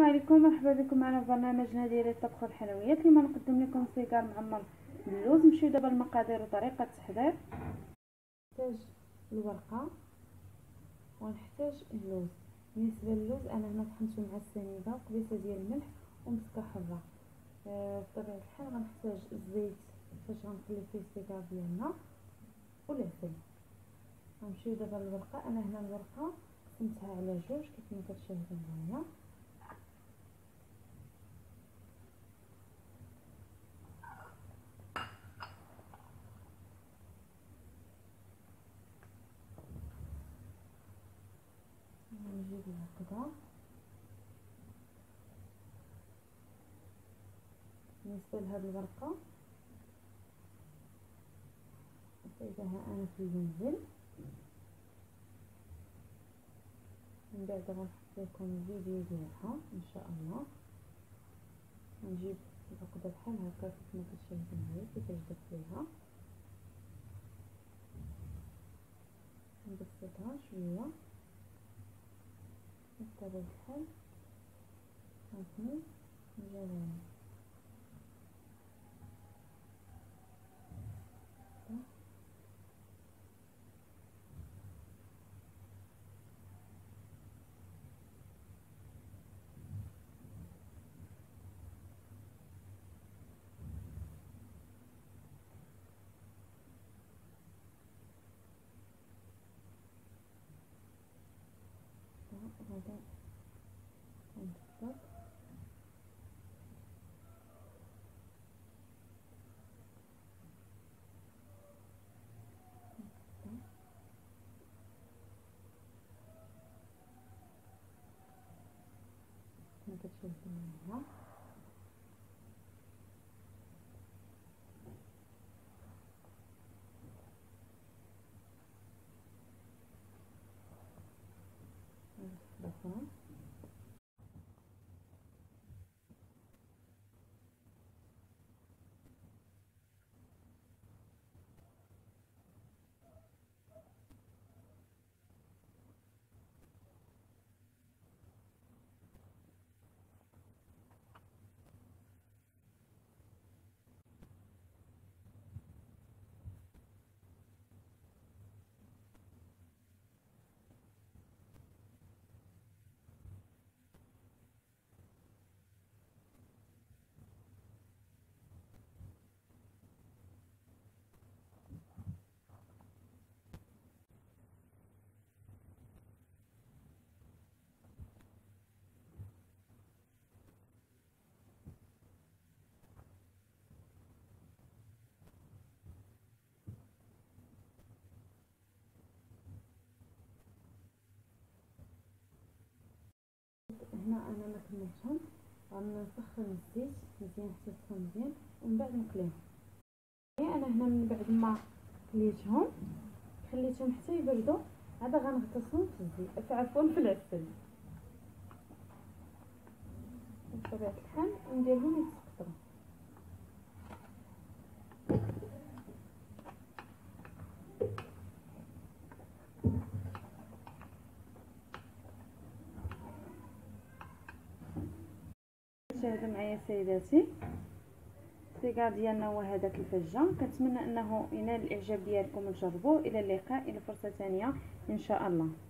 عليكم، مرحبا بكم معنا في برنامجنا ديال الطبخ والحلويات. اليوم نقدم لكم سيجار معمر باللوز. نمشيو دابا المقادير وطريقه التحضير. نحتاج الورقه ونحتاج اللوز. بالنسبه للوز انا هنا طحنته مع السنيده وقبيصه ديال الملح ومسكه حره. بطبيعه الحال غنحتاج الزيت فاش غنخلي فيه السيجار ديالنا والعسل. غنمشيو دابا للورقه. انا هنا الورقه قسمتها على جوج كيف ما كتشاهدوا معايا. نجيب هكذا. بالنسبه لهاد الورقه نصيبها انا في المنزل، من بعد غنحط لكم الفيديو ديالها ان شاء الله. نجيب العقده بحال هكا كيف ما كتشاهدوا معايا كيفاش درت ليها. نبسطها شويه بطبيعه الحال. هانتوما مجاوبين غادي نبسط كما كتشوفوا معايا. هنا انا ما كملتهم، غنسخن الزيت مزيان حتى يسخن مزيان ومن بعد نقليهم. انا هنا من بعد ما قليتهم خليتهم حتى يبردوا، عاد غنغطسهم في الزيت عفوا في العسل بطبيعه الحال ونديرهم يتسقطوا. شاهدوا معايا سيداتي، السيجار ديالنا هو هذاك الفجه. كنتمنى انه ينال الاعجاب ديالكم وتجربوه. الى اللقاء، الى فرصه ثانيه ان شاء الله.